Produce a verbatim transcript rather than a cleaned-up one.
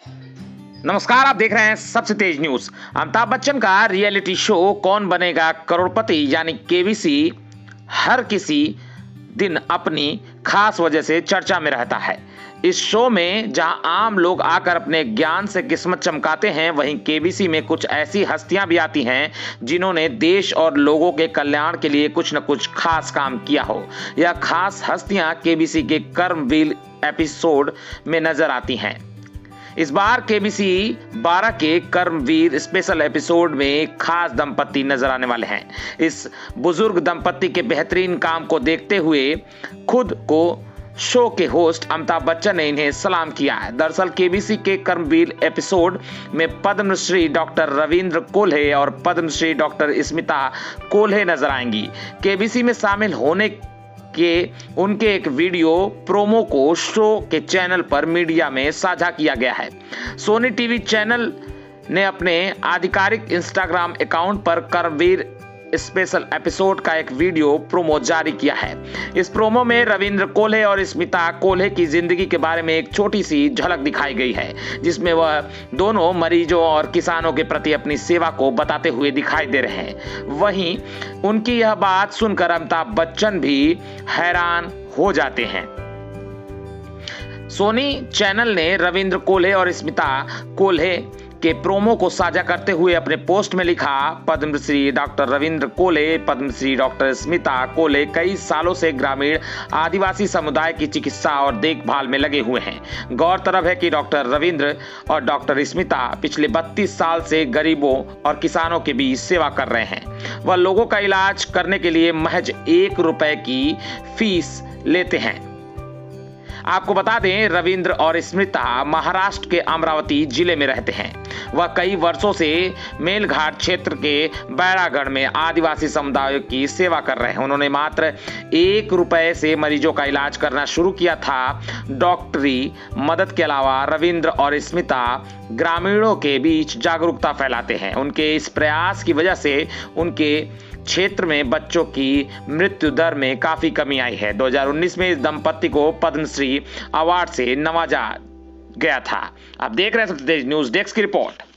नमस्कार, आप देख रहे हैं सबसे तेज न्यूज। अमिताभ बच्चन का रियलिटी शो कौन बनेगा करोड़पति यानी केबीसी हर किसी दिन अपनी खास वजह से चर्चा में रहता है। इस शो में जहां आम लोग आकर अपने ज्ञान से किस्मत चमकाते हैं, वहीं केबीसी में कुछ ऐसी हस्तियां भी आती हैं जिन्होंने देश और लोगों के कल्याण के लिए कुछ न कुछ खास काम किया हो। यह खास हस्तियां केबीसी के कर्मवीर एपिसोड में नजर आती हैं। इस बार केबीसी बारह के कर्मवीर स्पेशल एपिसोड में एक खास दंपत्ति नजर आने वाले हैं। इस बुजुर्ग दंपत्ति के बेहतरीन काम को देखते हुए खुद को शो के होस्ट अमिताभ बच्चन ने इन्हें सलाम किया है। दरअसल केबीसी के कर्मवीर एपिसोड में पद्मश्री डॉक्टर रविंद्र कोल्हे और पद्मश्री डॉक्टर स्मिता कोल्हे नजर आएंगी। केबीसी में शामिल होने के उनके एक वीडियो प्रोमो को शो के चैनल पर मीडिया में साझा किया गया है। सोनी टीवी चैनल ने अपने आधिकारिक इंस्टाग्राम अकाउंट पर कर्मवीर स्पेशल एपिसोड का एक वीडियो प्रोमो जारी किया है। इस प्रोमो में रविंद्र कोल्हे और स्मिता कोल्हे की जिंदगी के बारे में एक छोटी सी झलक दिखाई गई है, जिसमें वह दोनों मरीजों और किसानों के प्रति अपनी सेवा को बताते हुए दिखाई दे रहे हैं। वहीं उनकी यह बात सुनकर अमिताभ बच्चन भी हैरान हो जाते हैं। सोनी चैनल ने रविंद्र कोल्हे और स्मिता कोल्हे के प्रोमो को साझा करते हुए अपने पोस्ट में लिखा, पद्मश्री डॉक्टर रविंद्र कोल्हे, पद्मश्री डॉक्टर स्मिता कोल्हे कई सालों से ग्रामीण आदिवासी समुदाय की चिकित्सा और देखभाल में लगे हुए हैं। गौरतलब है कि डॉक्टर रविंद्र और डॉक्टर स्मिता पिछले बत्तीस साल से गरीबों और किसानों के बीच सेवा कर रहे हैं। वह लोगों का इलाज करने के लिए महज एक रुपए की फीस लेते हैं। आपको बता दें, रविंद्र और स्मिता महाराष्ट्र के अमरावती जिले में रहते हैं। वह कई वर्षों से मेलघाट क्षेत्र के बैरागढ़ में आदिवासी समुदायों की सेवा कर रहे हैं। उन्होंने मात्र एक रुपए से मरीजों का इलाज करना शुरू किया था। डॉक्टरी मदद के अलावा रविंद्र और स्मिता ग्रामीणों के बीच जागरूकता फैलाते हैं। उनके इस प्रयास की वजह से उनके क्षेत्र में बच्चों की मृत्यु दर में काफी कमी आई है। दो हज़ार उन्नीस में इस दंपत्ति को पद्मश्री अवार्ड से नवाजा गया था। आप देख रहे हैं सबसे तेज न्यूज डेस्क की रिपोर्ट।